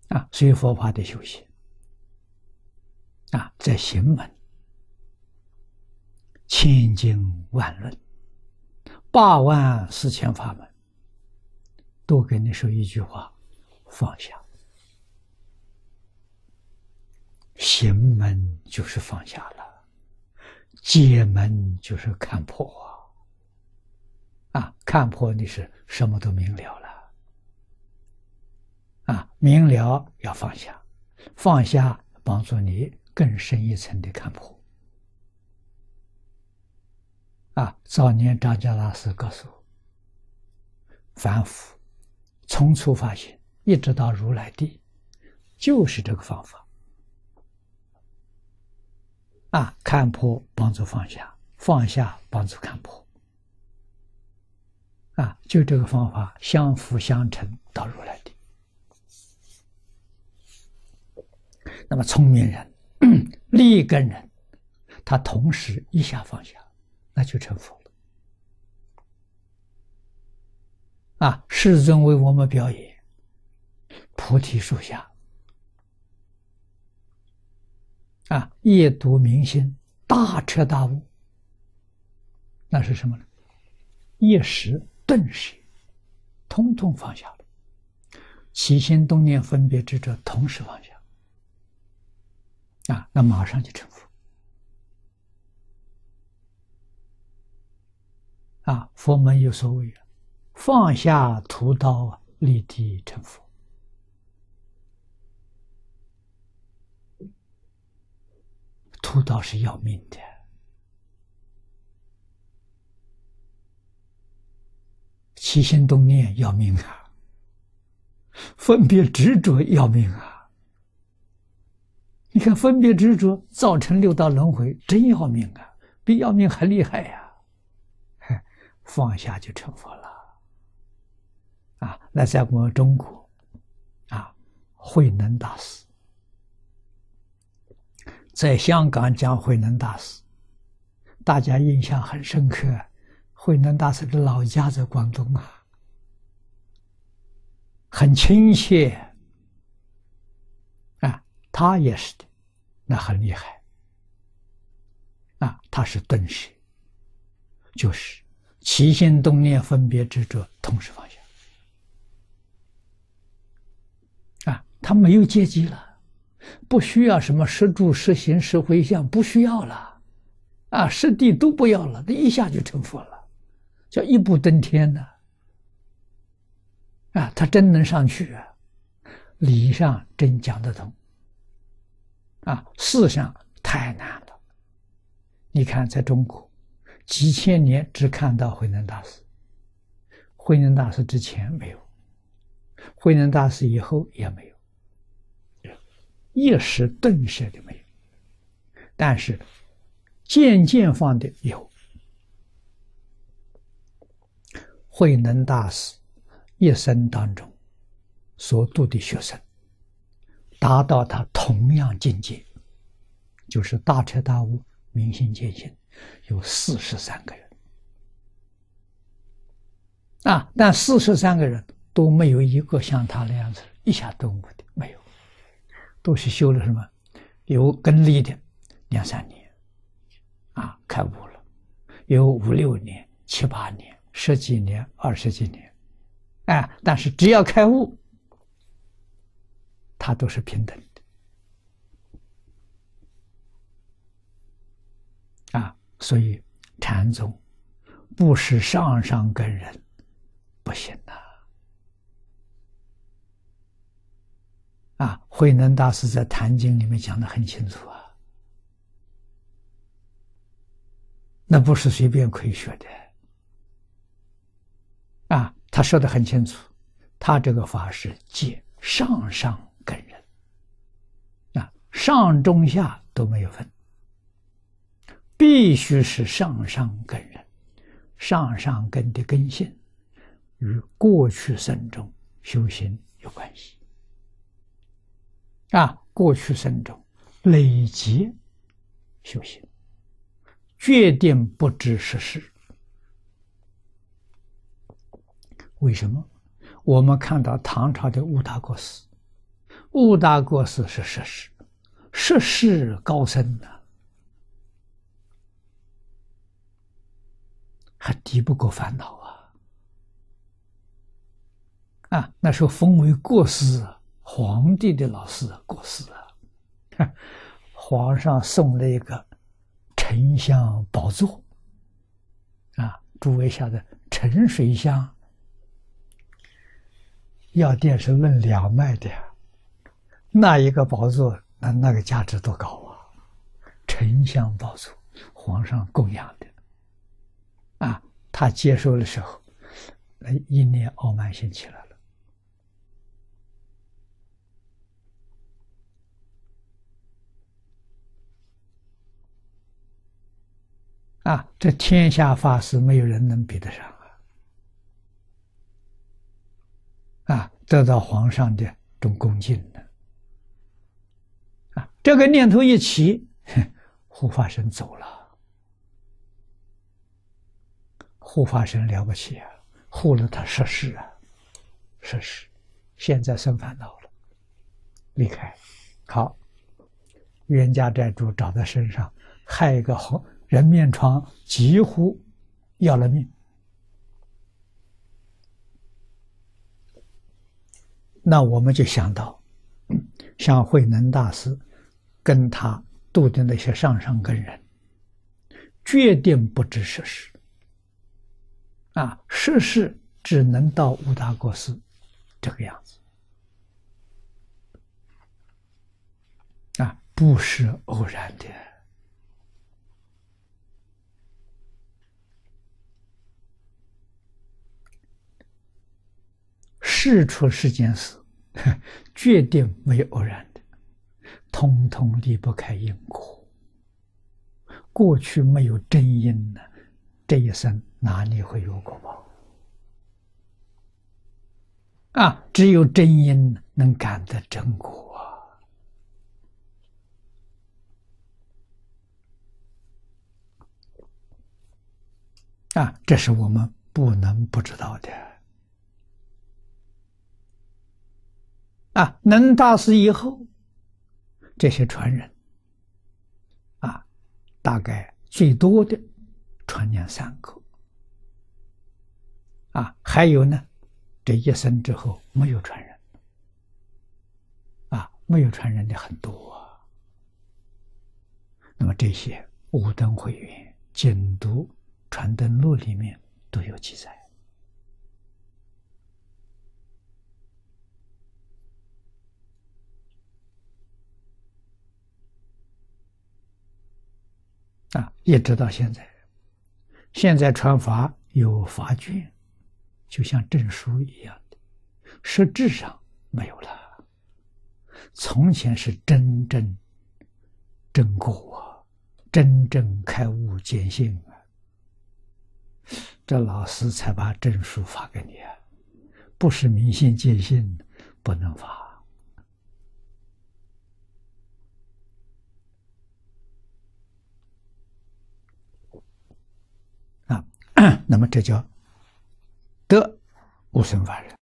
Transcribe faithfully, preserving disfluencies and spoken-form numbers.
啊，所以佛法的修行啊，在行门千经万论，八万四千法门，都跟你说一句话：放下。行门就是放下了，解门就是看破啊！啊，看破你是什么都明了了，啊，明了要放下，放下帮助你更深一层的看破。啊，早年张家大师告诉我，凡夫从初发现一直到如来地，就是这个方法。啊，看破帮助放下，放下帮助看破。啊，就这个方法相辅相成到如来地。那么聪明人、立根人，他同时一下放下，那就成佛了。啊，世尊为我们表演菩提树下。啊，夜读明心，大彻大悟，那是什么呢？一时顿时，通通放下了，起心动念分别执着同时放下，啊，那马上就成佛。啊，佛门有所谓，放下屠刀，立地成佛。屠刀是要命的，起心动念要命啊，分别执着要命啊。你看分别执着造成六道轮回，真要命啊，比要命还厉害呀、啊！放下就成佛了。啊，那在我们中国，啊，慧能大师。在香港讲慧能大师，大家印象很深刻。慧能大师的老家在广东啊，很亲切啊，他也是的，那很厉害啊，他是顿时，就是起心动念分别执着同时放下啊，他没有阶级了。不需要什么实住实行实回向，不需要了，啊，实地都不要了，他一下就成佛了，叫一步登天呢。啊，他真能上去啊，理上真讲得通，啊，事上太难了。你看，在中国几千年只看到慧能大师，慧能大师之前没有，慧能大师以后也没有。一时顿时的没有，但是渐渐放的有。慧能大师一生当中所度的学生，达到他同样境界，就是大彻大悟、明心见性，有四十三个人啊，但四十三个人都没有一个像他那样子一下顿悟的，没有。都是修了什么有根力的两三年啊，开悟了，有五六年、七八年、十几年、二十几年，哎，但是只要开悟，他都是平等的啊。所以禅宗不是上上根人不行啊。啊，慧能大师在《坛经》里面讲得很清楚啊，那不是随便可以学的啊。他说得很清楚，他这个法是借上上根人啊，上中下都没有分，必须是上上根人。上上根的根性与过去生中修行有关系。啊，过去生中累积修行，决定不知是事。为什么？我们看到唐朝的悟达国师， 悟达国师是摄事，摄事高僧呐、啊，还敌不过烦恼啊！啊，那时候封为国师，皇帝的老师国师啊，皇上送了一个沉香宝座啊，诸位晓得沉水香，药店是论两卖的呀。那一个宝座，那那个价值多高啊！沉香宝座，皇上供养的，啊，他接受的时候，那一念傲慢心起来了。啊，这天下法师没有人能比得上啊！啊，得到皇上的这种恭敬的。啊，这个念头一起，护法神走了。护法神了不起啊，护了他摄事啊，摄事。现在生烦恼了，离开。好，冤家债主找到身上，害一个红人面疮，几乎要了命。那我们就想到，像慧能大师跟他度的那些上上根人，决定不知摄事啊，摄事只能到悟达国师这个样子啊，不是偶然的。事出世间事，决定没有偶然的，通通离不开因果。过去没有真因呢，这一生哪里会有果报？啊，只有真因能感得真果啊！啊，这是我们不能不知道的。啊，能大师以后，这些传人，啊，大概最多的传两三个，啊，还有呢，这一生之后没有传人，啊，没有传人的很多啊。那么这些五灯会员、简读、传灯录里面都有记载。啊，一直到现在，现在传法有法卷，就像证书一样的，实质上没有了。从前是真正证果啊，真正开悟见性啊，这老师才把证书发给你啊，不是明心见性不能发。那么这叫得无生法忍。